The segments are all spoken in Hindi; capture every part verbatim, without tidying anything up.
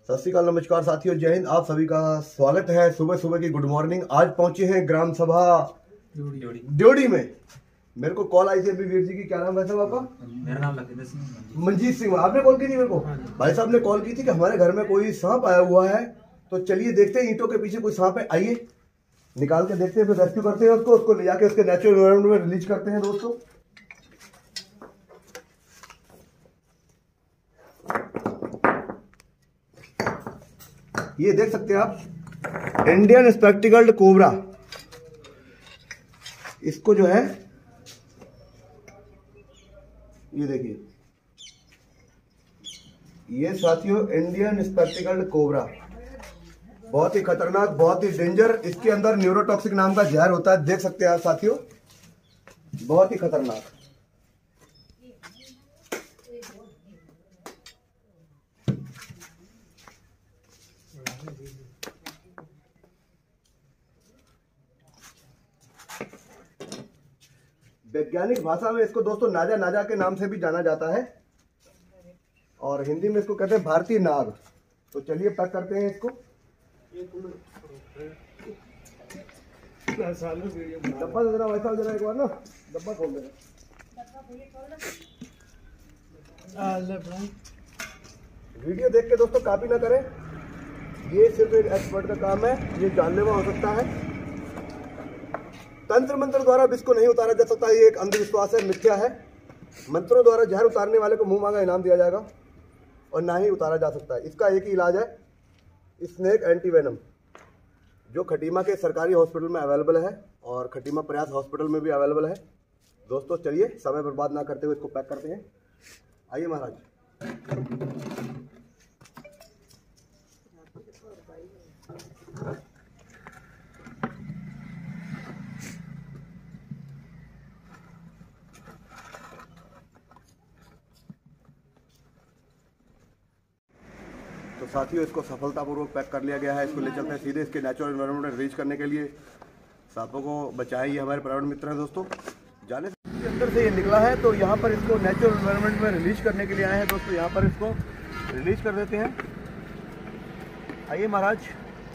सत श्री अकाल, नमस्कार साथियों, जय हिंद। आप सभी का स्वागत है सुबह सुबह की गुड मॉर्निंग। आज पहुंचे हैं ग्राम सभा ड्योढ़ी में। मेरे को कॉल आई थी अभी वीर जी की। क्या नाम है साहब आपका? मेरा नाम लखींद्र सिंह। मंजीत सिंह। आपने कॉल की थी मेरे को? भाई साहब ने कॉल की थी कि हमारे घर में कोई सांप आया हुआ है, तो चलिए देखते हैं ईंटों के पीछे कोई सांप है। आइए निकाल के देखते हैं, फिर रेस्क्यू करते हैं उसको उसको ले जाके उसके नेचुरल एनवायरनमेंट में रिलीज करते हैं। दोस्तों ये देख सकते हैं आप, इंडियन स्पेक्टिकल्ड कोबरा। इसको जो है ये देखिए, ये साथियों इंडियन स्पेक्टिकल्ड कोबरा बहुत ही खतरनाक, बहुत ही डेंजर। इसके अंदर न्यूरोटॉक्सिक नाम का जहर होता है। देख सकते हैं आप साथियों, बहुत ही खतरनाक। वैज्ञानिक भाषा में इसको दोस्तों नाजा नाजा के नाम से भी जाना जाता है, और हिंदी में इसको कहते हैं भारतीय नाग। तो चलिए पैक करते हैं इसको। डब्बा दे देना वैसा देना, एक बार ना डब्बा खोल देना। वीडियो देख के दोस्तों कॉपी ना करें, ये सिर्फ एक एक्सपर्ट का काम है, ये जानलेवा हो सकता है। तंत्र मंत्र द्वारा भी इसको नहीं उतारा जा सकता, ये एक अंधविश्वास है, मिथ्या है। मंत्रों द्वारा जहर उतारने वाले को मुंह मांगा इनाम दिया जाएगा, और ना ही उतारा जा सकता है। इसका एक ही इलाज है, स्नेक एंटीवेनम, जो खटीमा के सरकारी हॉस्पिटल में अवेलेबल है और खटीमा प्रयास हॉस्पिटल में भी अवेलेबल है। दोस्तों चलिए समय बर्बाद ना करते हुए इसको पैक करते हैं। आइए महाराज। तो साथियों इसको सफलतापूर्वक पैक कर लिया गया है। इसको ले चलते हैं सीधे इसके नेचुरल एनवायरनमेंट में रीच करने के लिए। सांपों को बचाए, ये हमारे पर्यावरण मित्र हैं दोस्तों। जाने से अंदर से ये निकला है, तो यहाँ पर इसको नेचुरल एनवायरनमेंट में रिलीज करने के लिए आए हैं दोस्तों। यहाँ पर इसको रिलीज कर देते हैं। आइए महाराज।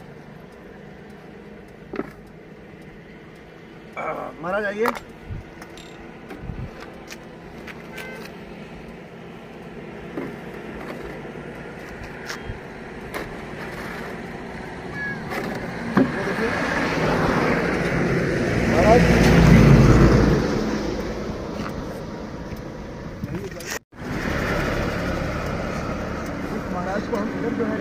महाराज आइए। महाराज को हम इधर जो है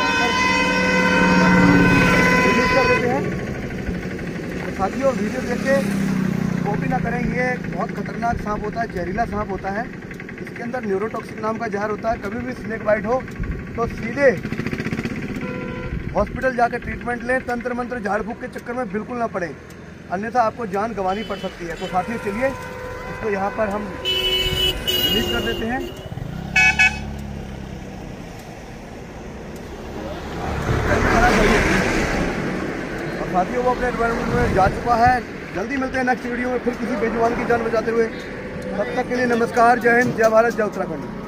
रिलीज कर देते हैं। तो साथियों वीडियो देख के कॉपी ना करें, ये बहुत खतरनाक सांप होता है, जहरीला सांप होता है। इसके अंदर न्यूरोटॉक्सिक नाम का जहर होता है। कभी भी स्नेक बाइट हो तो सीधे हॉस्पिटल जाकर ट्रीटमेंट लें। तंत्र मंत्र झाड़ फूक के चक्कर में बिल्कुल ना पड़े, अन्यथा आपको जान गंवानी पड़ सकती है। तो साथियों चलिए इसको यहाँ पर हम रिलीज कर देते हैं। और साथियों वो अपने एनवायरनमेंट में जा चुका है। जल्दी मिलते हैं नेक्स्ट वीडियो में फिर किसी बेजुबान की जान बचाते हुए। तब तक के लिए नमस्कार, जय हिंद, जय भारत, जय उत्तराखंड।